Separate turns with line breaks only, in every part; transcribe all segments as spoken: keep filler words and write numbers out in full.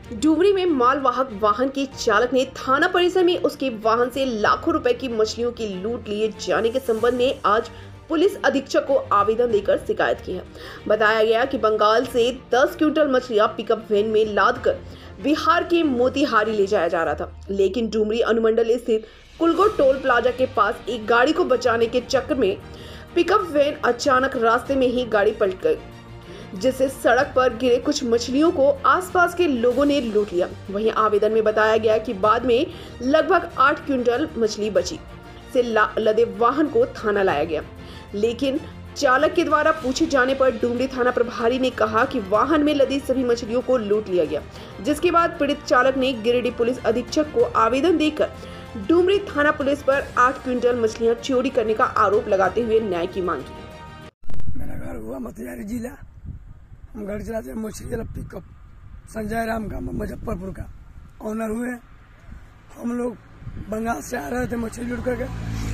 डुमरी में मालवाहक वाहन के चालक ने थाना परिसर में उसके वाहन से लाखों रुपए की मछलियों की लूट लिए जाने के संबंध में आज पुलिस अधीक्षक को आवेदन देकर शिकायत की है। बताया गया कि बंगाल से दस क्विंटल मछलियां पिकअप वैन में लादकर बिहार के मोतिहारी ले जाया जा रहा था, लेकिन डुमरी अनुमंडल स्थित कुलगो टोल प्लाजा के पास एक गाड़ी को बचाने के चक्कर में पिकअप वैन अचानक रास्ते में ही गाड़ी पलट गई, जिससे सड़क पर गिरे कुछ मछलियों को आसपास के लोगों ने लूट लिया। वहीं आवेदन में बताया गया कि बाद में लगभग आठ क्विंटल मछली बची से लदे वाहन को थाना लाया गया, लेकिन चालक के द्वारा पूछे जाने पर डुमरी थाना प्रभारी ने कहा कि वाहन में लदी सभी मछलियों को लूट लिया गया, जिसके बाद पीड़ित चालक ने गिरिडीह पुलिस अधीक्षक को आवेदन देकर डुमरी थाना पुलिस पर आठ क्विंटल मछलियां चोरी करने का आरोप लगाते हुए न्याय की मांग की।
मेरा घर हुआ मोतिहारी जिला। हम गाड़ी चलाते हैं मछली वाला पिकअप संजय राम का मुजफ्फरपुर का ऑनर हुए। हम लोग बंगाल से आ रहे थे मछली लूट करके।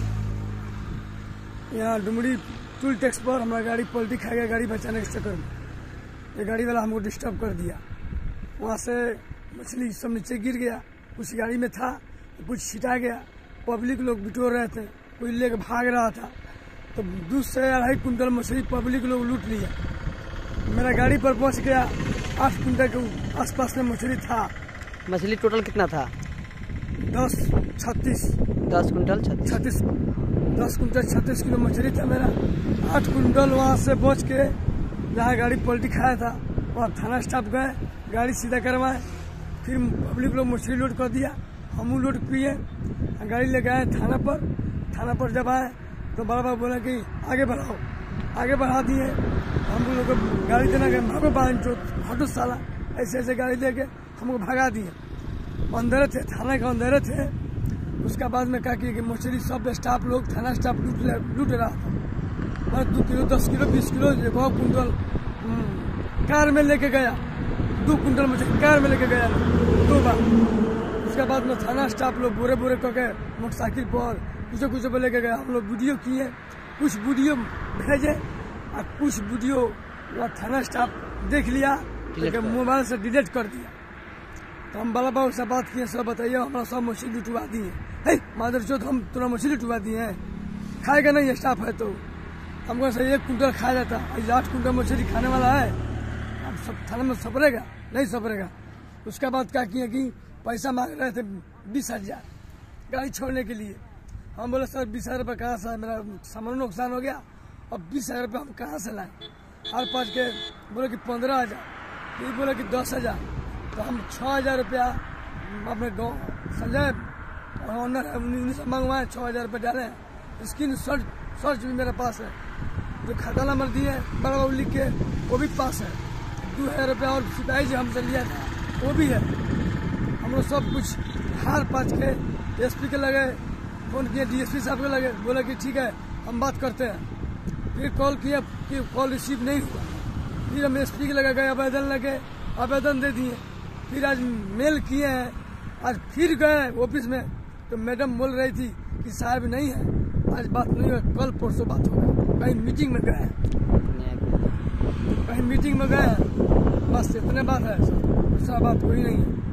यहाँ डुमरी टूल टैक्स पर हमारा गाड़ी पलटी खा गया गाड़ी बचाने के चक्कर में। ये गाड़ी वाला हमको डिस्टर्ब कर दिया। वहाँ से मछली सब नीचे गिर गया, कुछ गाड़ी में था, कुछ छिटा गया। पब्लिक लोग बिटोर रहे थे, कोई लेकर भाग रहा था, तो दो से अढ़ाई कुंटल मछली पब्लिक लोग लूट लिया। मेरा गाड़ी पर पहुंच गया। आठ कुंटल के आसपास में मछली था।
मछली टोटल कितना था?
दस छत्तीस
दस कुंटल
छत्तीस दस कुंटल छत्तीस किलो मछली था मेरा। आठ कुंटल वहाँ से बच के जहाँ गाड़ी पलटी खाया था वहाँ थाना स्टाफ गए, गाड़ी सीधा करवाए। फिर पब्लिक लोग मछली लोड कर दिया, हम लोड किए, गाड़ी ले गए थाना पर। थाना पर जब आए तो बड़ा बाबू बोला कि आगे बढ़ाओ, आगे बढ़ा दिए। हम लोग को गाड़ी देना गए, भागो बाहन चो हटो साला, ऐसे ऐसे गाड़ी लेके हमको भगा दिए। अंदर थे, थाना के अंदर थे। उसका बाद में क्या किया कि मछली सब स्टाफ लोग थाना स्टाफ लूट लूट रहा था। मैं दो किलो दस किलो बीस किलो बहुत कुंटल कार में लेके गया। दो कुंटल मछली कार में लेके गया दो बार। उसके बाद में थाना स्टाफ लोग बोरे बोरे करके मोटरसाइकिल पर कुछ कुछ पर लेके गए। हम लोग वीडियो किए, कुछ वीडियो भेजे और कुछ वीडियो थाना स्टाफ देख लिया, लेकिन मोबाइल से डिलीट कर दिया। तो हम बड़ा बाबू से बात किए, सब बताइए हमारा सब मछली लुटवा दिए। है मादर चौथ, हम तुरा मछली लुटवा दिए हैं, खाएगा नहीं स्टाफ है तो हमको से एक कुंटल खा जाता। आठ कुंटल मछली खाने वाला है, अब सब थाना में सपरेगा नहीं सपरेगा। उसके बाद क्या किए कि पैसा मांग रहे थे बीस हजार गाड़ी छोड़ने के लिए। हम बोले सर बीस हजार रुपये कहाँ से, मेरा सामान नुकसान हो गया, अब बीस हजार रुपये हम कहाँ से लाएं? हर पाँच के बोले कि पंद्रह हजार, फिर बोले कि दस हजार। तो हम छः हजार रुपया अपने गाँव संजय ऑनर उन्हीं से मंगवाए, छः हजार रुपये डाले। स्क्रीन शॉट सर्च भी मेरे पास है, जो खाता नंबर दिए बड़ा बाबू लिख के वो भी पास है। दो हजार रुपया और सिपाही जी हमसे लिया था वो भी है। हम लोग सब कुछ हार पाँच के एस पी के लगे, फोन किए डी एस पी साहब के लगे, बोले कि ठीक है हम बात करते हैं। फिर कॉल किया कि कॉल रिसीव नहीं हुआ। फिर हम एस पी के लगे गए, आवेदन लगे, आवेदन दे दिए। फिर आज मेल किए हैं, आज फिर गए ऑफिस में तो मैडम बोल रही थी कि साहब नहीं है, आज बात नहीं हुआ, कल परसों बात होगा। कहीं मीटिंग में गए, कहीं मीटिंग में गए, बस इतने बात है, दूसरा बात कोई नहीं है।